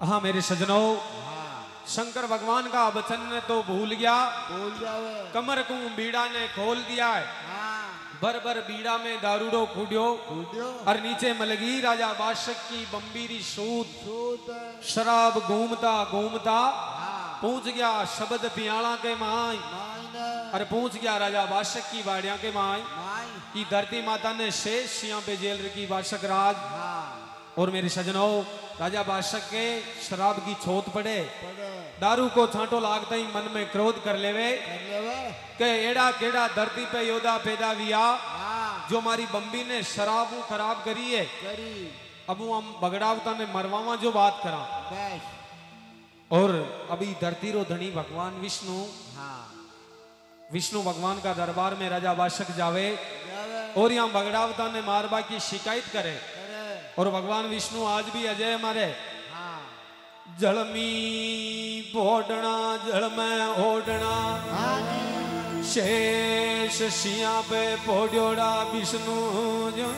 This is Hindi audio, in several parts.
हाँ मेरे सजनों, हाँ शंकर भगवान का वचन ने तो भूल गया, बोल जावे कमर को बीड़ा ने खोल दिया है। हाँ बर बर बीड़ा में दारूडो खुड्यो वीडियो और नीचे मलगी राजा बादशाह की बम्बीरी सूद सूत शराब घूमता घूमता हाँ पहुंच गया शब्द पियाला के माई मायने और पहुंच गया राजा बादशाह की बाड़िया के माई माई की धरती माता ने शेष सिया पे जेल रखी बादशाह राज। हाँ और मेरे सजनों, राजा बादशाह के शराब की छोत पड़े, पड़े दारू को छांटो लागते ही मन में क्रोध कर लेवे कर लेवे के एड़ा केड़ा धरती पे योदा पैदा हुआ हाँ जो हमारी बम्बी ने शराब खराब करी है। करी अब हम बगड़ावता ने मरवावा जो बात करा बस और अभी धरती रो धनी भगवान विष्णु हाँ विष्णु भगवान का दरबार में राजा बादशाह जावे जावे और यहाँ बगड़ावता ने मारबा की शिकायत करे करे और भगवान विष्णु आज भी अजय हमारे हाँ जल में पोड़ना जल में ओढ़ना हाँ जी शेष सिया पे पोड़ोड़ा विष्णु जो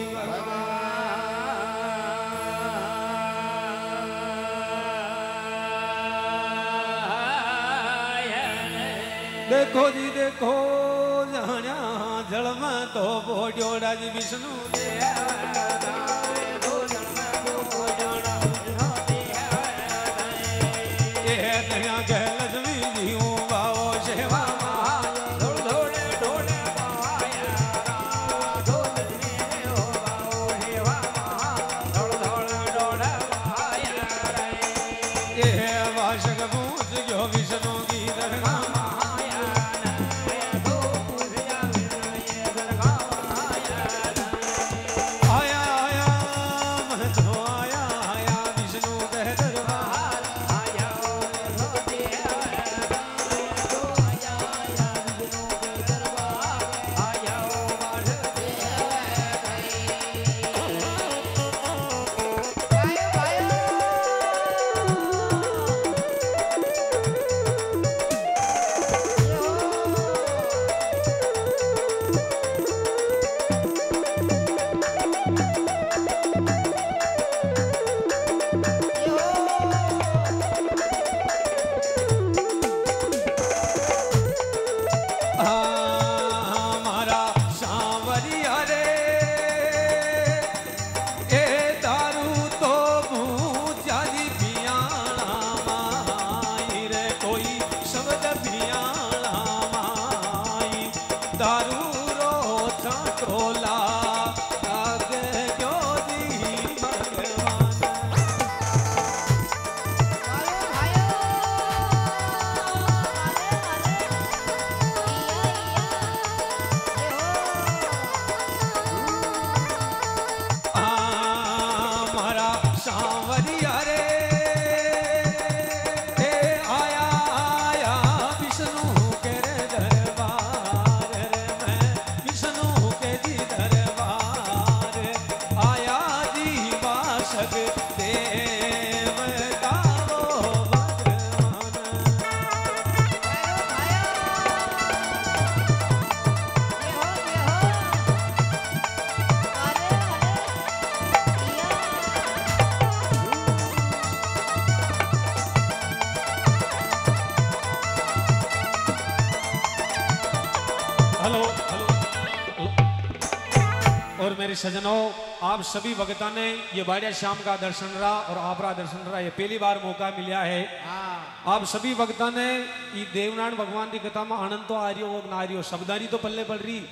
देखो जी देखो जाना जल में तो पोड़ोड़ा जी विष्णु और मेरे सजनों, आप सभी भगता ने ये बाड़िया श्याम का दर्शन रहा और आपरा दर्शन रहा, ये पहली बार मौका मिला है। हाँ आप सभी भगता ने ये देवनारायण भगवान की कथा में आनंद तो आ रही हो ना आ रही हो, शब्दारी तो पल्ले पड़ रही।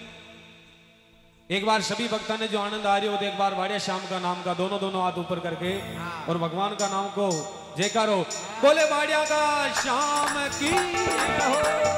एक बार सभी भक्ता ने जो आनंद आ रही हो तो एक बार बाड़िया श्याम का नाम का दोनों दोनों हाथ ऊपर करके और भगवान का नाम को जयकारो बोले बाड़िया का श्याम की हो।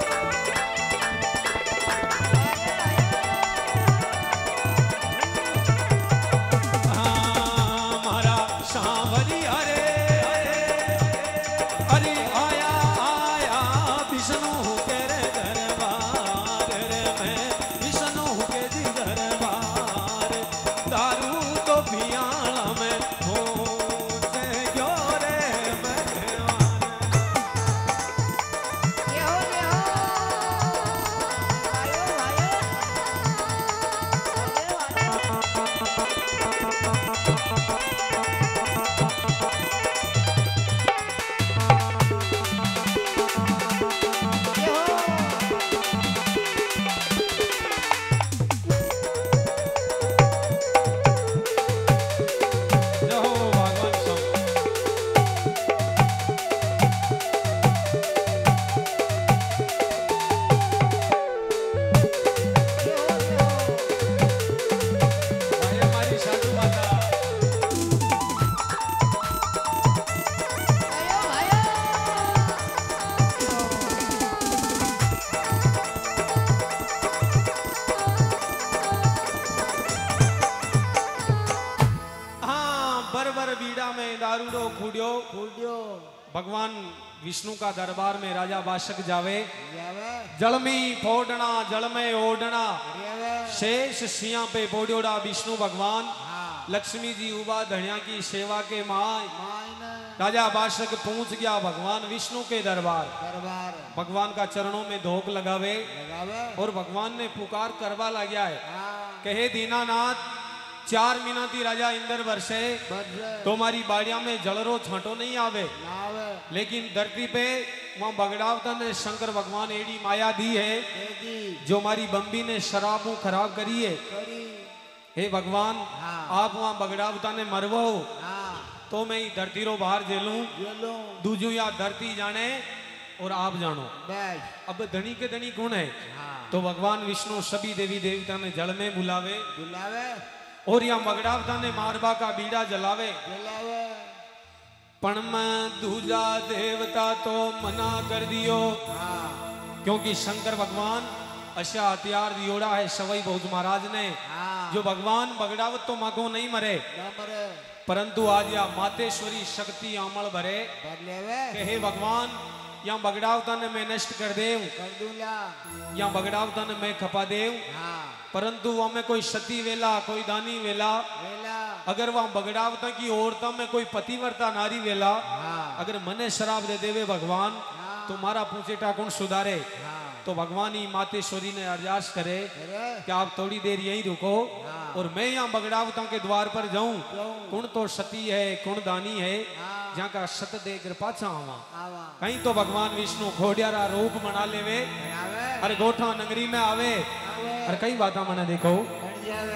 फूडियो फूडियो भगवान विष्णु का दरबार में राजा बाशक जावे जावे जल में फोड़ना जल में ओढ़ना जावे शेष सिया पे बोड़ियोड़ा विष्णु भगवान हाँ लक्ष्मी जी उबा धनिया की सेवा के माय मायने राजा बाशक पहुंच गया भगवान विष्णु के दरबार दरबार भगवान का चरणों में धोख लगावे लगावे और भगवान ने पुकार करवा लगा है हाँ कहे दीनानाथ 4 महीना थी राजा इंद्र वर्षे बजे तुम्हारी बाड़िया में जलरो छांटो नहीं आवे नावे लेकिन धरती पे वहां बगड़ावता ने शंकर भगवान एड़ी माया दी है देदी जो हमारी बम्बी ने शराबों खराब करी है करी हे भगवान हाँ आप वहां बगड़ावता ने मरवो हाँ तो मैं ही धरती रो बाहर जेलूं जेलो दूजू या धरती जाने और आप जानो बस अब धनी के धनी कौन है हाँ तो भगवान विष्णु सभी देवी देवता ने जल में बुलावे बुलावे और यहाँ बगड़ावता ने मारबा का बीड़ा जलावे बुलावे पण मैं दूजा देवता तो मना कर दियो हाँ क्योंकि शंकर भगवान अच्छा हथियार दियोड़ा है सवई बहुत महाराज ने हाँ जो भगवान बगड़ावत तो माको नहीं मरे न मरे परंतु आज या मातेश्वरी शक्ति अमल भरे कर लेवे के हे भगवान यहाँ बगड़ावता ने मैं नष्ट कर देव कर दूंगा यहाँ बगड़ावता ने मैं खपा देव हाँ परंतु वहां में कोई सती वेला कोई दानी वेला वेला अगर वहां बगड़ावता की औरता में कोई पतिव्रता नारी वेला हाँ अगर मने शराब दे देवे भगवान हाँ तो मारा पूछेटा कौन सुधारे हाँ तो भगवान ही मातेश्वरी ने अरदास करे अरे कि आप थोड़ी देर यहीं रुको हाँ और मैं यहाँ बगड़ावता के द्वार पर जाऊं जाऊं कौन तो सती है कौन दानी है हाँ जहाँ का सत दे कर पाछा आवा आवा कहीं तो भगवान विष्णु खोडियारा रूप बना लेवे आवे अरे गोठा नगरी में आवे आवे अरे कई बाता मने देखो बन जावे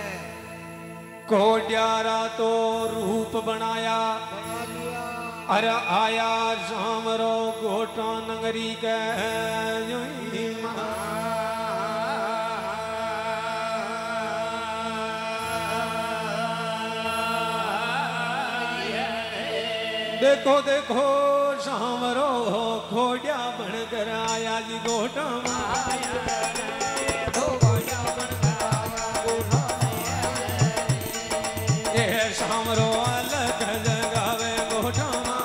खोडियारा तो रूप बनाया बना लिया अरे आया सामरो गोटा नगरी के जोई देखो देखो सामरो खोडिया बनकर आया जी गोटा ये सामरो अलग जगावे गोटा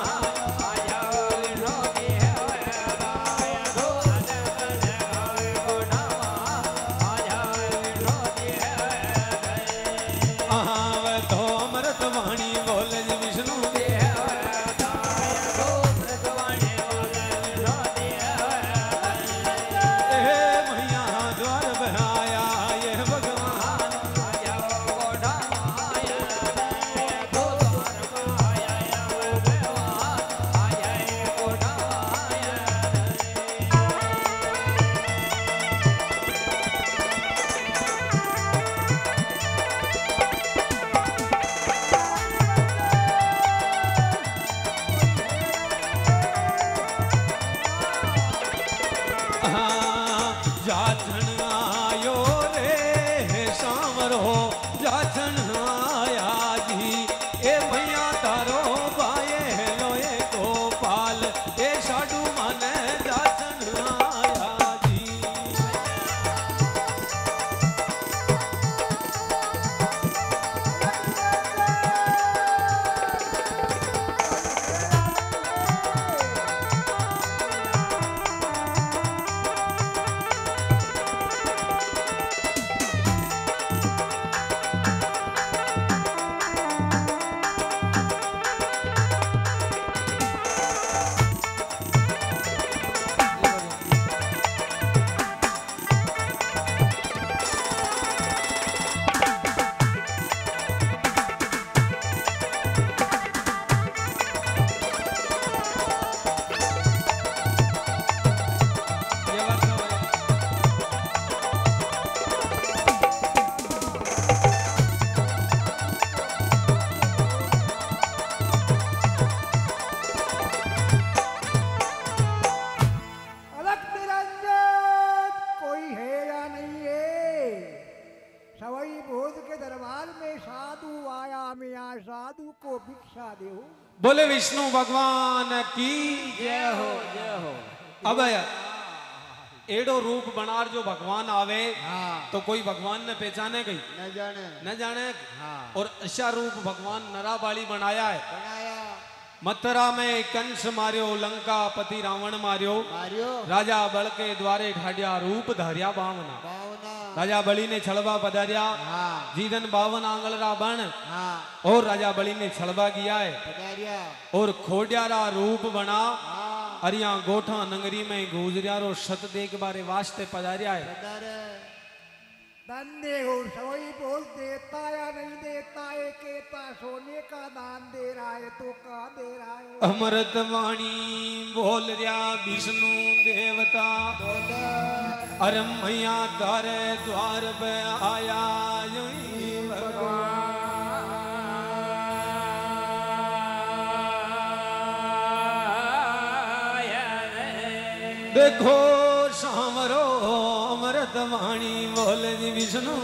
बोले विष्णु भगवान की जय हो जय हो अब एडो रूप बनार जो भगवान आवे हाँ तो कोई भगवान ने पहचाने गई न जाने न जाने हाँ और अच्छा रूप भगवान नरा बाली बनाया है बनाया मथुरा में कंस मारियो, लंका पति रावण मारियो, मारियो राजा बल के द्वारे ठाड्या, रूप धारिया बावना। बावना राजा बलि ने छलवा पधारिया, हाँ जीदन 52 आंगलरा बन, हाँ और राजा बलि ने छलवा किया है पधारिया और खोड्यारा रूप बना। हाँ अरिया गोठा नगरी में गुजरियारो सत देख बारे वास्ते पधारिया है। पधारे धन्य हो सवई बोल देता या नहीं देता है, कहता सोने का दान दे रहा है तो का दे रहा है। अमृत वाणी बोल रहा विष्णु देवता, बोले अरे मैया तारे द्वार पे आया यूं भगवान। देखो सामरो अमृत वाणी बोल जी विष्णु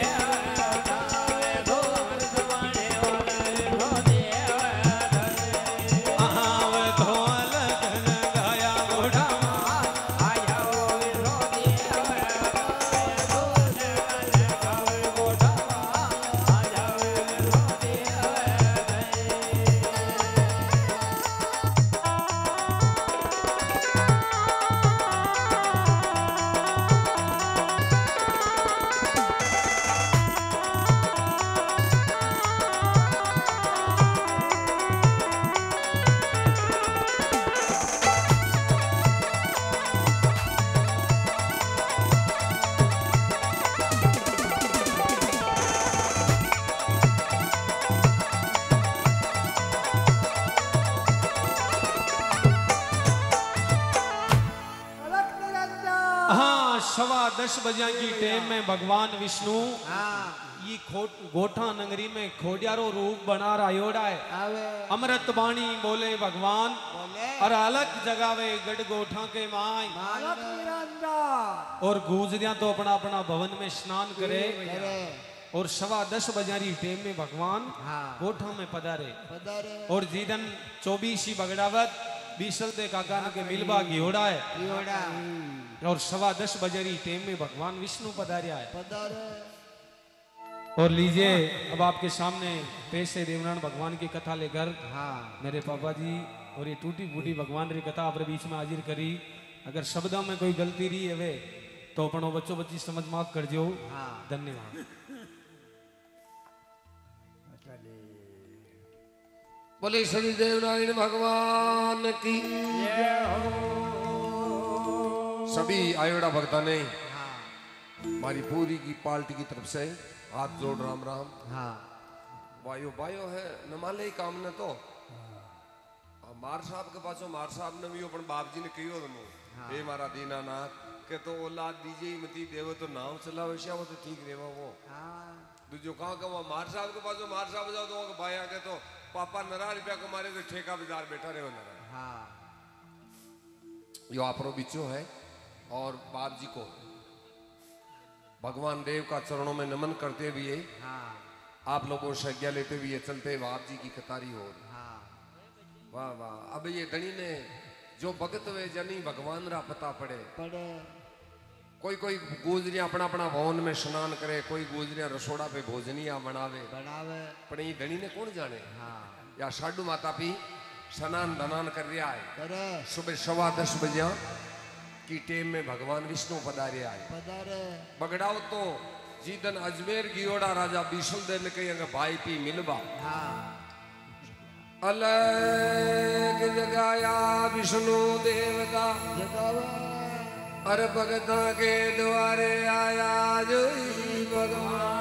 हाँ 10:15 बजे की टाइम में भगवान विष्णु हाँ ये गोठा नगरी में खोडियारो रूप बना रायोड़ा है। आवे अमृत बाणी बोले भगवान बोले और अलग जगावे गढ़ गोठा के माय अलग निरंजन और गुजरिया तो अपना अपना भवन में स्नान करे करे और 10:15 बजे की टाइम में भगवान हाँ गोठा में पधारे पधारे और जीदन 24 बगड़ावत बीसल दे काका के मिलबा घियोड़ा है योड़ा और 10:15 बजे की टाइम में भगवान विष्णु पधारिया है। पधारे और लीजिए अब आपके सामने पेश है देवनारायण भगवान की कथा लेकर हाँ मेरे पापा जी। और ये टूटी फूटी भगवान की कथा आप बीच में हाजिर करी। अगर शब्दों में कोई गलती रही है वे तो अपनो बच्चों बच्ची समझ माफ कर जो। हाँ धन्यवाद। बोले श्री देवनारायण भगवान की सभी आयोड़ा भक्ता ने हमारी पूरी की पार्टी की तरफ से हाथ जोड़ राम राम। हाँ वायो वायो है नमाले ही काम ने तो मार साहब के पास मार साहब ने भी अपन बाप जी ने कहो तुम हे मारा दीनानाथ के तो औलाद दीजिए ही मती देव तो नाम चला वैसा वो तो ठीक रेवा वो दूजो कहाँ का मार साहब के पास मार साहब जाओ तो भाई आगे तो पापा नरा रुपया कमारे तो ठेका बाजार बैठा रहे नरा। हाँ यो आपरो बिचो है और बाप जी को भगवान देव का चरणों में नमन करते हुए हाँ आप लोगों से आज्ञा लेते हुए चलते बाप जी की कतारी हो। हाँ वाह वाह। अब ये धनी ने जो भगत वे जनी भगवान रा पता पड़े पड़े कोई कोई गुजरिया अपना अपना भवन में स्नान करे, कोई गुजरिया रसोड़ा पे भोजनिया बनावे बनावे पर ये धनी ने कौन जाने। हाँ या साडू माता भी स्नान दनान कर रहा है। करे सुबह 10:15 बजे की टेम में भगवान विष्णु पधारे आए। पधारे बगड़ाओ तो जीदन अजमेर गियोड़ा राजा बीसल देन के अंग भाई पी मिलबा हाँ अलग जगाया विष्णु देवता जगावे अरे भगता के द्वारे आया जोई भगवान।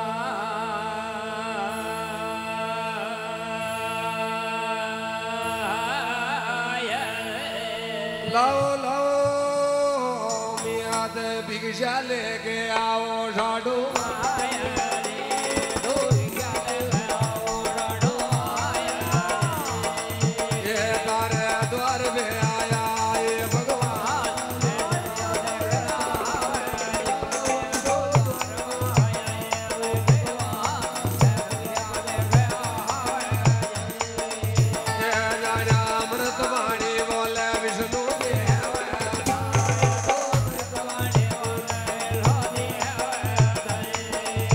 लाओ लाओ मियाँ दे भिक्षा लेके आओ साडू ये तारे द्वार पे आया ये भगवान। ये राजा अमृत वाणी बोले विष्णु देव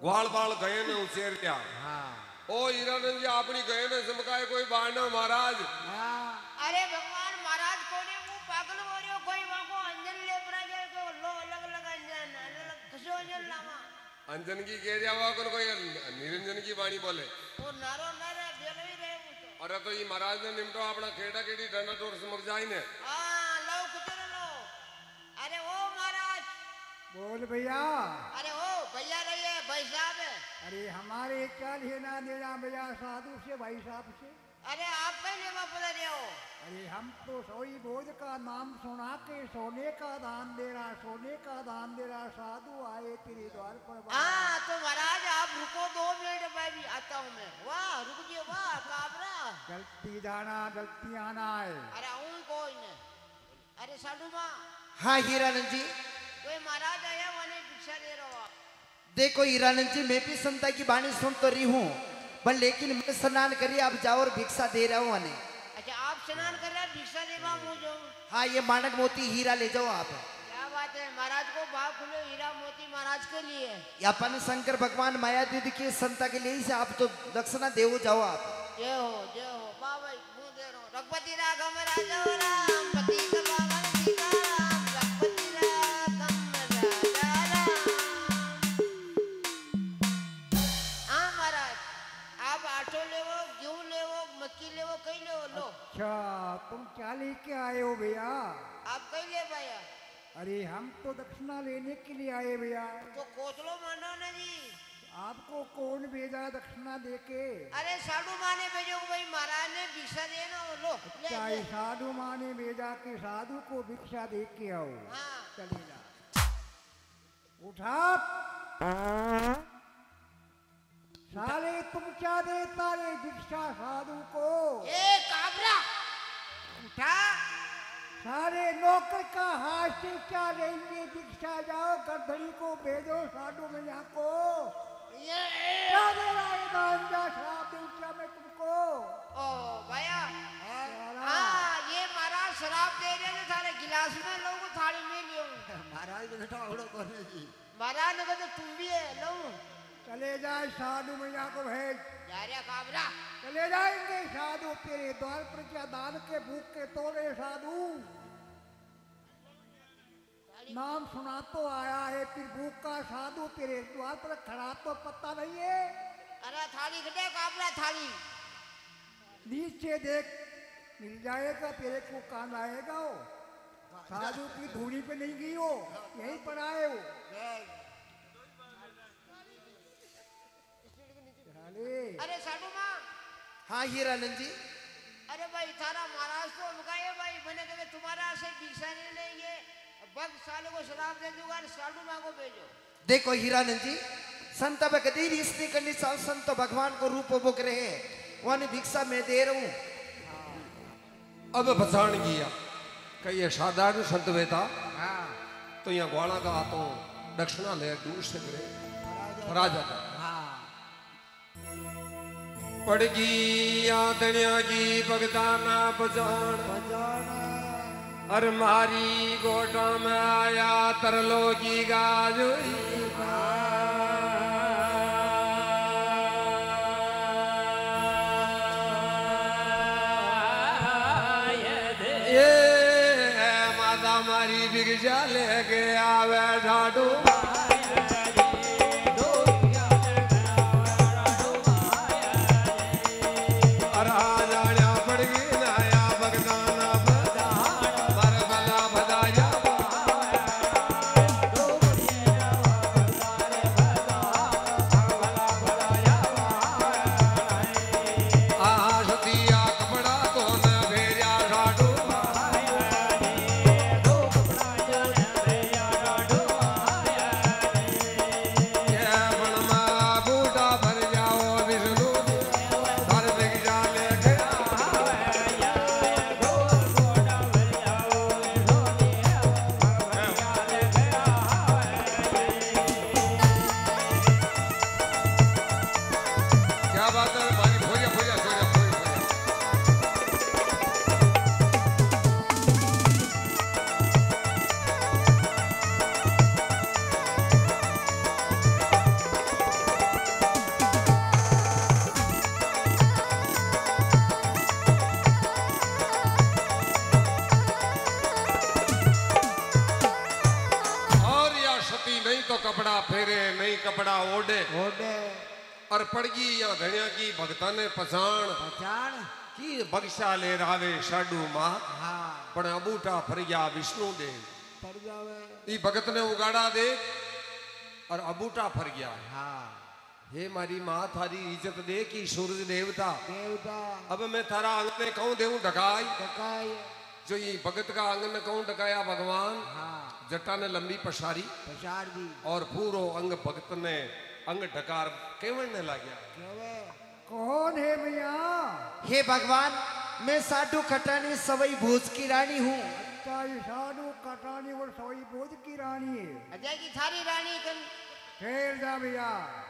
ग्वाल बाल गए ने उचेर क्या हाँ ओ हीरानंद जी अपनी गए ने चमकाए कोई बाढ़ महाराज हाँ अरे भगवान महाराज कोने मुंह पागल हो रहे हो कोई वाको अंजन ले पड़ा जाए को लो अलग अलग अंजन अलग खसो अंजन लामा अंजन की कह दिया हुआ कोई निरंजन की वाणी बोले वो नारो नारे बेलो ही रहे वो तो अरे तो ये महाराज ने निमटो अपना खेड़ा केड़ी डंडा टोर समझ जाई ने हां लो कुचर लो अरे ओ महाराज बोल भैया। अरे ओ भैया रहिए भाई साहब है अरे हमारे क्या लेना देना भैया साधु से भाई साहब से। अरे आप कहीं लेवा पड़ रहे हो अरे हम तो सोई बोझ का नाम सुना के सोने का दान दे रहा, सोने का दान दे रहा। साधु आए तेरे द्वार पर। हाँ तो महाराज आप रुको 2 मिनट मैं भी आता हूँ मैं। वाह रुक जिए वाह काबरा जल्दी जाना जल्दी आना है। अरे आऊँ कोई नहीं। अरे साधु माँ हाँ हीरानंद जी कोई महाराज आया वाने भिक्षा दे रहा हो आप। देखो हीरानंद जी मैं भी संता की बाणी सुन तो रही हूँ पर लेकिन मैं स्नान करिए आप जाओ और भिक्षा दे रहा हूँ अने। अच्छा आप स्नान कर रहे हैं भिक्षा देवा मुझे। हाँ ये मानक मोती हीरा ले जाओ आप। क्या बात है महाराज को भाव खुले हीरा मोती महाराज के लिए। अपन शंकर भगवान माया दीदी के संता के लिए ही से आप तो दक्षिणा देवो जाओ आप। जय हो बाबा मुंह दे रहा हूँ। रघुपति राघव राजा राम पति बाबा सीताराम रघुपति राघव राजा राम। हाँ महाराज आप आटो लेवो गेहूं लेवो मक्की लेवो कहीं लेवो लो। अच्छा तुम क्या लेके आए हो भैया? आप कहीं ले पाया अरे हम तो दक्षिणा लेने के लिए आए भैया। तो कोतलो मानो ना जी। आपको कौन भेजा दक्षिणा देके? अरे साधु माँ ने भेजो भाई महाराज ने भिक्षा देना वो लो ले, अच्छा ले। साधु माँ ने भेजा कि साधु को भिक्षा दे के आओ। हाँ चले जा उठा। साले तुम क्या देता रे भिक्षा साधु को? ए काबरा उठा। सारे नौकर का हाथ से क्या लेंगे भिक्षा? जाओ गर्दनी को भेजो साधु मैया को। क्या दे रहा है दान जा शराब दूं क्या मैं तुमको? ओ भैया हाँ ये महाराज शराब दे रहे थे सारे गिलास में लो थाली में लियो। महाराज को बेटा उड़ो करने जी महाराज ने कहा तुम भी है लो। चले जाए साधु मैया को भेज। जा रहा काबरा चले जाएंगे साधु तेरे द्वार पर क्या दान के भूख के तोड़े साधु। नाम सुना तो आया है फिर भूख का साधु तेरे द्वार पर खड़ा तो पता नहीं है। अरे थाली कटे काबरा थाली नीचे देख मिल जाएगा तेरे को कान आएगा हो। साधु की धूनी पे नहीं गई हो यहीं पर आए हो। अरे साधु माँ हाँ हीरानंद जी अरे भाई थारा महाराज तो मुकाए भाई मैंने कहा तुम्हारा से भिक्षा नहीं लेंगे भक्त सालों को शराब दे दूंगा साधु माँ को भेजो। देखो हीरानंद जी संत बकदीर इसने करनी साल संत भगवान को रूप बुक रहे वहां भिक्षा मैं दे रहा हूँ। अब पहचान गया कई साधारण संत बेटा हाँ तो यहाँ ग्वाला का हाथों दक्षिणा ले दूर से करे फरा जाता हाँ पड़गी आदनिया की भगदाना बजान और मारी गोटा में आया तरलो की गाजोई ये माता मारी भिक्षा लेके आवे ढाडू कपड़ा ओढ़े ओडे और पड़गी या धनिया की भगता ने पछाण पहचान की बख्शा ले रावे साडू मां हाँ पण अबूटा फरिया विष्णु दे पड़ जावे ई भगत ने उगाड़ा दे और अबूटा फर गया। हाँ हे मारी मां थारी इज्जत दे कि सूरज देवता देवता अब मैं थारा अंगने कहूं देऊं ढकाई टकाई जो ये भगत का अंगन कहूं ढकाया भगवान हाँ जटा ने लंबी पछारी पछाड़ दी और पूरो अंग भगत ने अंग ढकार केवड़ने लग्या। केवे कौन है भैया? हे भगवान मैं साधु खटानी सवई भोज की रानी हूँ। अच्छा ये साधु कटानी और सवई बोध की रानी है। अजय की थारी रानी कन ठहर जा भैया।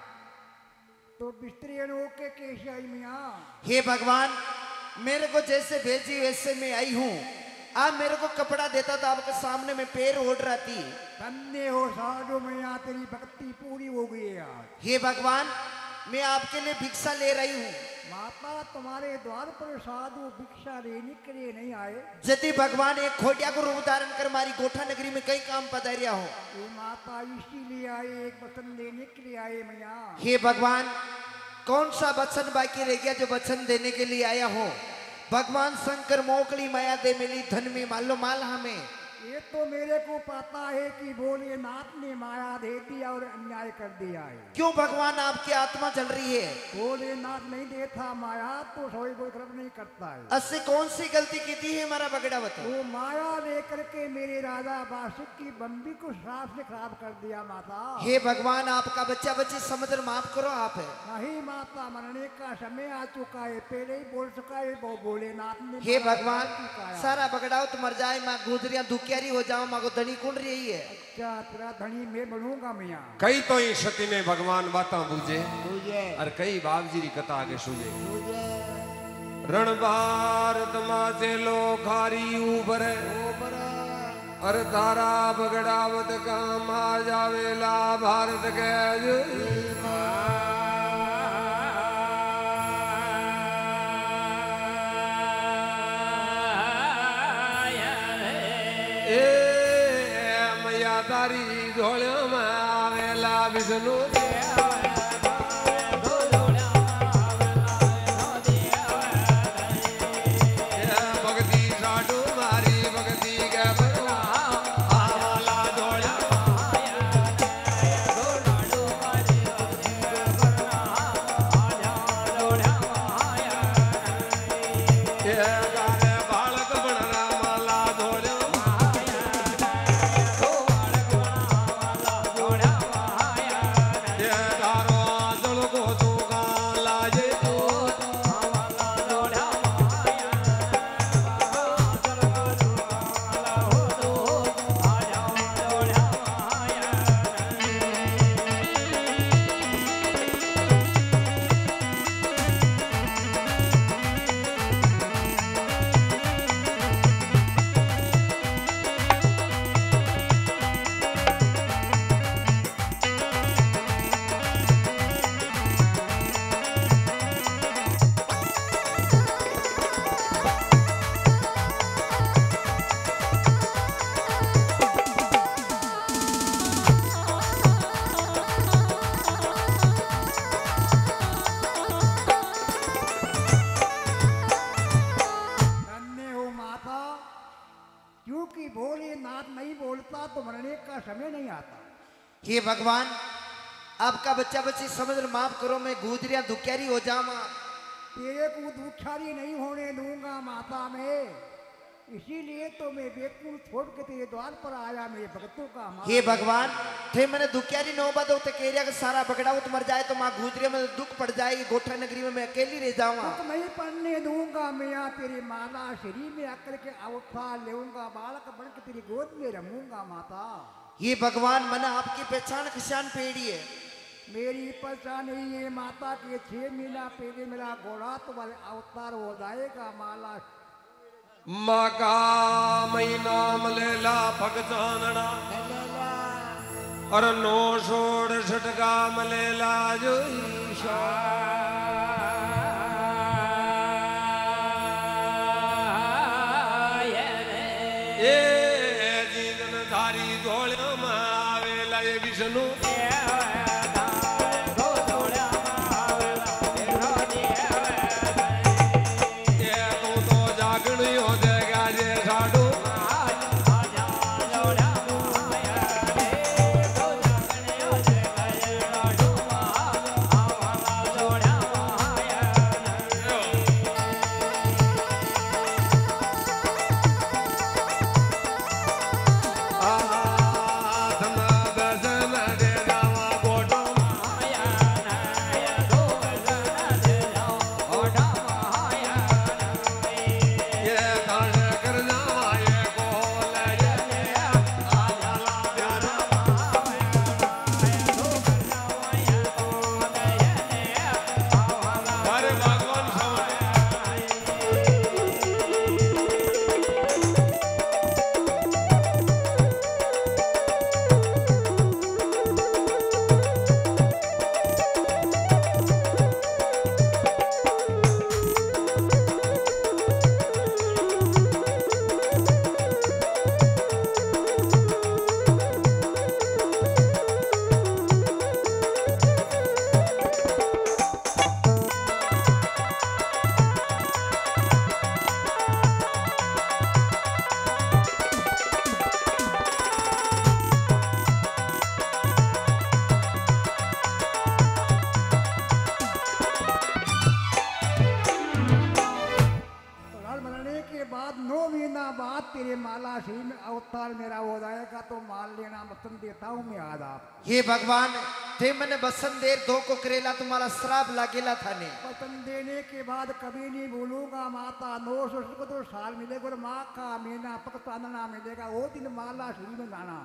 तो बिस्तरी होके कैसे आई मियाँ? हे भगवान मेरे को जैसे भेजी वैसे मैं आई हूँ। आप मेरे को कपड़ा देता तो आपके सामने में पैर ओढ़ रहा थी। धन्य हो साधु मियाँ, तेरी भक्ति पूरी हो गई है आज। हे भगवान मैं आपके लिए भिक्षा ले रही हूँ। माता तुम्हारे द्वार पर साधु भिक्षा लेने के लिए नहीं आए। यदि भगवान एक खोटिया को रूप धारण कर हमारी गोठा नगरी में कई काम पधारिया हो। ये माता इसीलिए आए, एक वचन लेने के लिए आए मियाँ। हे भगवान कौन सा वचन बाकी रह गया जो वचन देने के लिए आया हो। भगवान शंकर मोकली माया दे मिली धन में मालो माल हमें। ये तो मेरे को पता है कि भोलेनाथ ने माया दे दिया और अन्याय कर दिया है। क्यों भगवान आपकी आत्मा चल रही है। भोलेनाथ नहीं देता माया तो सोई कोई तरफ नहीं करता है। अससे कौन सी गलती की थी है हमारा बगड़ा बताओ। वो माया लेकर के मेरे राजा बासिक की बम्बी को श्राप से खराब कर दिया माता। हे भगवान आपका बच्चा बच्ची समझ माफ करो आप है। नहीं माता, मरने का समय आ चुका है, पहले ही बोल चुका है वो भोलेनाथ ने। हे माया भगवान चुका है। सारा बगड़ाओ तो मर जाए माँ गुजरिया दुखियारी हो जाओ माँ को धनी कुंड रही है। अच्छा तेरा धनी मैं बनूंगा मियाँ। कई तो ही सती में भगवान बाता बुझे तुझे और कई बाबजी री कथा आगे सुझे। तुझे रण भारत माचे लो खारी ऊपर ऊपर और तारा बगड़ावत का मार जावेला भारत के मैया तारी झोलियों में आवेला विष्णु भक्ति साडू मारी भक्ति के बरवा आवाला झोलिया गाने बालक बनरा माला झोलियो दारो आंचल को चूका लाजे तो धन्य हो माता, क्योंकि भोलेनाथ नहीं बोलता तो मरने का समय नहीं आता। हे भगवान आपका बच्चा बच्ची समझ माफ करो मैं गुजरिया दुखियारी हो जाऊँ। तेरे को दुखारी नहीं होने दूंगा माता मैं, इसीलिए तो मैं बेकुल छोड़ के तेरे द्वार पर आया मेरे भक्तों का। हे भगवान थे मैंने दुखियारी नौबत हो केरिया का सारा बगड़ाओ तो मर जाए तो माँ गुजरिया में दुख पड़ जाएगी। गोठा नगरी में मैं अकेली रह जाऊंगा। दुख नहीं पड़ने दूंगा मियाँ, तेरी माला शरीर में आकर के अवतार लेऊंगा, बालक बन के तेरी गोद में रमूंगा माता। ये भगवान मन आपकी पहचान किसान पेड़ी है। मेरी पहचान नहीं है माता के 6 महीना पहले मेरा घोड़ा तुम्हारे अवतार हो जाएगा। माला माँ का महीना मलेला भगचानना और 966 का मलेला जो ईशा ये जीवन धारी झोलियों में आवेला ये विष्णु तेरे माला श्री में अवतार मेरा हो जाएगा तो मान लेना, वचन देता हूँ मैं आज आप। हे भगवान, थे मैंने बसन देर दो को करेला तुम्हारा श्राप लागेला था ने। वचन देने के बाद कभी नहीं भूलूंगा माता, 900 को तो साल मिलेगा और माँ का महीना पकड़ना मिलेगा, वो दिन माला श्री में जाना।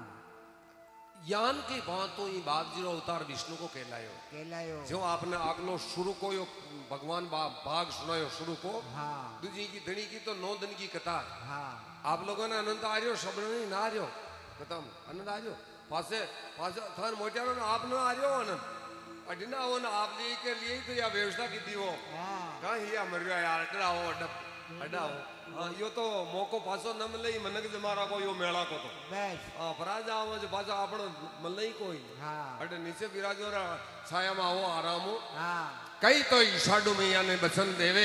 यान की बात तो ये बाप जी रो अवतार विष्णु को कहलायो जो आपने अगलो शुरू को यो भगवान भाग सुनायो शुरू को। हाँ। दूजी की धनी की तो 9 दिन की कथा। हाँ। आप लोगों ने अनंत आ रहे हो, शब्द नहीं ना आ रहे हो, खत्म आनंद आ रहे हो। पासे पासे थान मोटियारो ना आप ना आ रहे हो आनंद अडिना हो ना आप लिए के लिए ही तो या व्यवस्था की थी वो। कहाँ ही या मर गया यार, अड्डा हो अड्डा हो। हाँ यो तो मौको पासो न मिले मनक जमारा को यो मेला को तो बस। हाँ पराजा आवे जो पासो आपण मिले ही कोई। हाँ। अड्डे नीचे विराजो रा छाया में हो आराम हो। हाँ। कई तो ईशाडू मैया ने बचन देवे।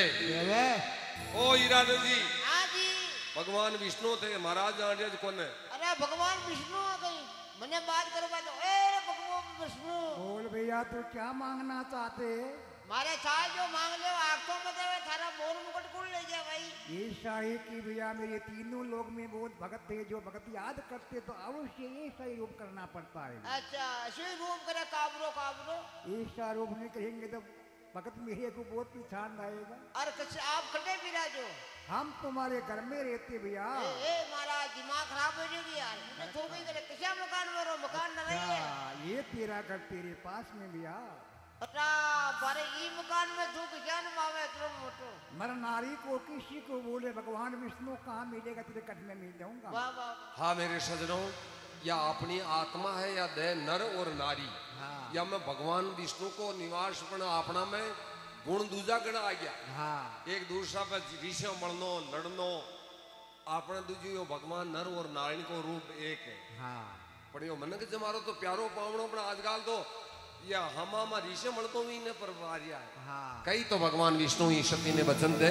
ओ ईरानंद जी। हाँ जी। भगवान विष्णु थे महाराज जाने कोने। अरे भगवान विष्णु आ गई, मैंने बात करवा दो। ए भगवान विष्णु बोल भैया तू क्या मांगना चाहते? मारे छाल जो मांग ले आंखों में देवे, थारा मोर मुकुट कुल ले जा भाई। ये शाही की भैया मेरे तीनों लोग में बहुत भगत थे, जो भगत याद करते तो अवश्य ये सही रूप करना पड़ता है। अच्छा ऐसे रूप करे काबरो काबरो। ऐसा रूप नहीं करेंगे तो भगत मेरे को बहुत पहचान आएगा। और कुछ आप खड़े विराजो, हम तुम्हारे घर में रहते भैया। ए महाराज दिमाग खराब हो जाएगी यार, मैं तो कहीं करे किसा मकान में रहो, मकान न रही है। अच्छा, ये तेरा घर तेरे पास में भैया। अच्छा बारे ई मकान में तू किसा न मावे इतना मोटो। मर नारी को किसी को बोले भगवान विष्णु कहाँ मिलेगा, तेरे कट में मिल जाऊंगा। वाह वाह। हाँ मेरे सजनों, या अपनी आत्मा है या देह नर और नारी। हाँ। या मैं भगवान विष्णु को निवास अपना में गुण दूजा गण आ गया। हाँ। एक दूसरा पे ऋषि मलनो लड़नो आपने दूजी यो भगवान नर और नारायण को रूप एक है। हाँ। पर यो मन के जमारो तो प्यारो पावणो पण आजकल तो या हमा ऋषि मलतो भी ने परवारिया है। हाँ। कई तो भगवान विष्णु ही शक्ति ने वचन दे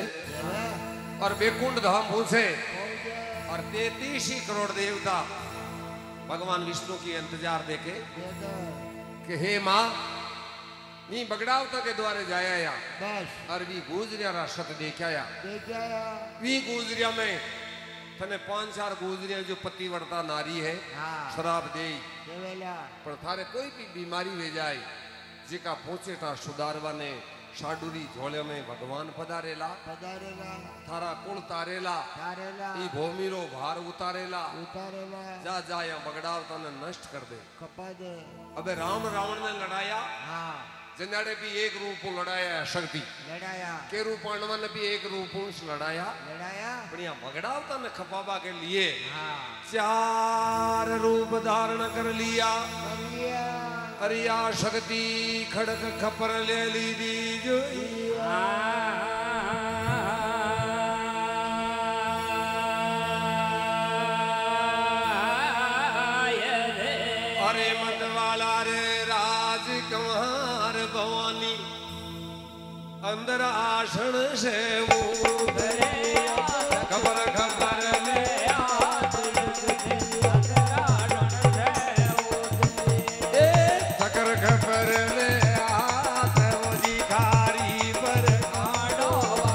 और बेकुंड धाम पूछे और 33 करोड़ देवता भगवान विष्णु की इंतजार देखे कि हे माँ मी बगड़ावता के द्वारे जाया या बस और वी गुजरिया रा सत देखाया देख आया। वी गुजरिया में थने 5-4 गुजरिया जो पतिव्रता नारी है। हाँ। शराब दे देवेला। पर थारे कोई भी बीमारी वे जाए जिका पहुंचे ता सुधारवा ने शाडूरी झोले में भगवान पधारेला पधारेला। थारा कुल तारेला तारेला। ई भूमि रो भार उतारेला उतारेला। जा जा या बगड़ावता ने नष्ट कर दे। कपा दे। अबे राम रावण ने लड़ाया, हाँ। जनाड़े भी एक रूप लड़ाया शक्ति लड़ाया। के रूप पांडवा ने भी एक रूप लड़ाया। लड़ाया। बढ़िया बगड़ावता ने खपाबा के लिए हाँ। 4 रूप धारण कर लिया। कर लिया। अरिया शक्ति खड़क खपर ले ली दी जो अरे मतवाला रे राजकुमार भवानी अंदर आसन से वो खबर खबर ले खबर खबर ले आत वो जिखारी पर आडो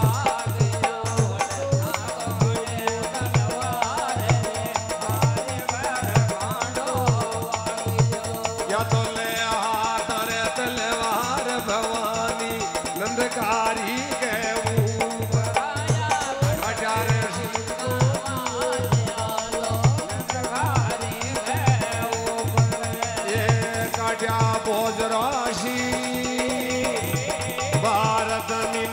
या तो ले हाथ रे तलवार भवानी नंदकारी के ऊपर हजार ये काट्या भोज राशि भारत मिन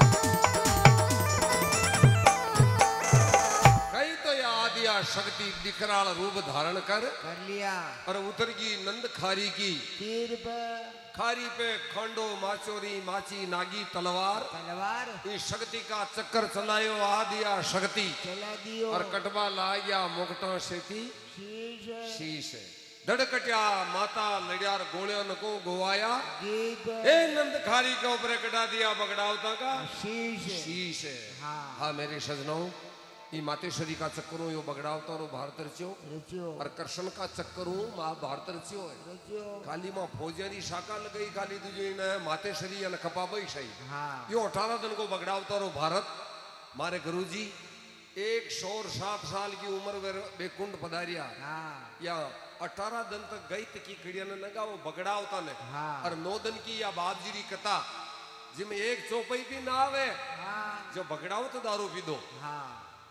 शक्ति कराल रूप धारण कर लिया और उतर की नंद खारी की तीर पे खारी पे खंडो माचोरी माची नागी तलवार इस शक्ति का चक्कर चलायो आ दिया शक्ति चला दियो और कटवा ला गया मुकटा सेती शीश धड़कट्या माता लड़ियार गोलियन को गोवाया गीत ए नंद खारी के ऊपर कटा दिया बगड़ावता का शीश शीश है हाँ। हाँ मेरे सजनों ये मातेश्वरी का चक्करों यो बगड़ावता रो भारत रचियो रचियो और कृष्ण का चक्करों माँ भारत रचियो है रचियो काली माँ फौजियारी शाखा लगई काली तुझे न मातेश्वरी अन खपाबई सही हाँ। यो 18 दिन को बगड़ावता रो भारत मारे गुरुजी 107 साल की उम्र बेकुंड पधारिया हाँ। या 18 दिन तक गई की कड़िया ने लगा वो बगड़ावता ने हाँ। और 9 दिन की या बाबजीरी कथा जिसमें एक चौपाई भी ना आवे हाँ। जो बगड़ाओ तो दारू पी दो हाँ।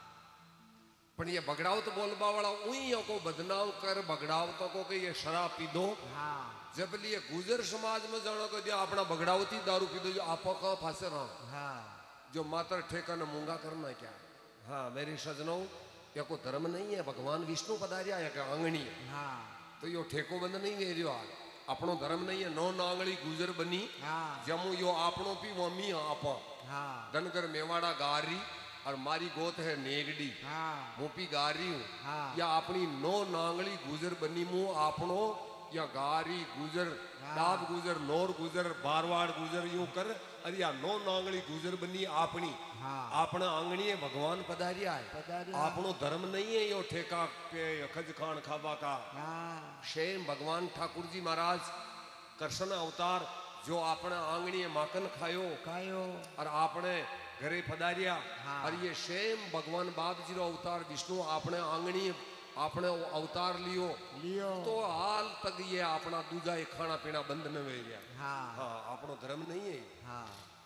पण ये बगड़ाओ तो बोलबा वाला उही को बदनाम कर बगड़ाओ तो को कि ये शराब पी दो हाँ। जब लिए गुजर समाज में जानो को जो अपना बगड़ावती दारू पी दो जो आपो का फांसे रहा हाँ। जो मात्र ठेका न मूंगा करना क्या हाँ मेरे सजनों या को धर्म नहीं है भगवान विष्णु पधारिया या का आंगणी है हाँ। तो यो ठेको बंद नहीं है जो अपनो धर्म नहीं है नो नांगली गुजर बनी हाँ। जमू यो आपनो पी मम्मी आपा हाँ। धनकर मेवाड़ा गारी और मारी गोत है नेगडी हाँ। मोपी गारी हूँ हाँ। या अपनी नो नांगली गुजर बनी मुँह आपनो या गारी गुजर हाँ। डाब गुजर नोर गुजर बारवाड़ गुजर यूं कर अरे या नो नांगली गुजर बनी अपनी हाँ। अपना आंगणी भगवान पधारिया है पधारिया। आपनो धर्म नहीं है यो ठेका पे खज खान खाबा का हाँ। शेम भगवान ठाकुर जी महाराज कृष्ण अवतार जो अपना आंगणी माखन खायो कायो और आपने घरे पधारिया हाँ। और ये शेम भगवान बाप जी रो अवतार विष्णु आपने आंगणी आपने अवतार लियो लियो तो हाल तक ये अपना दूजा ये खाना पीना बंद न हो गया हाँ। हाँ अपनो धर्म नहीं है हाँ।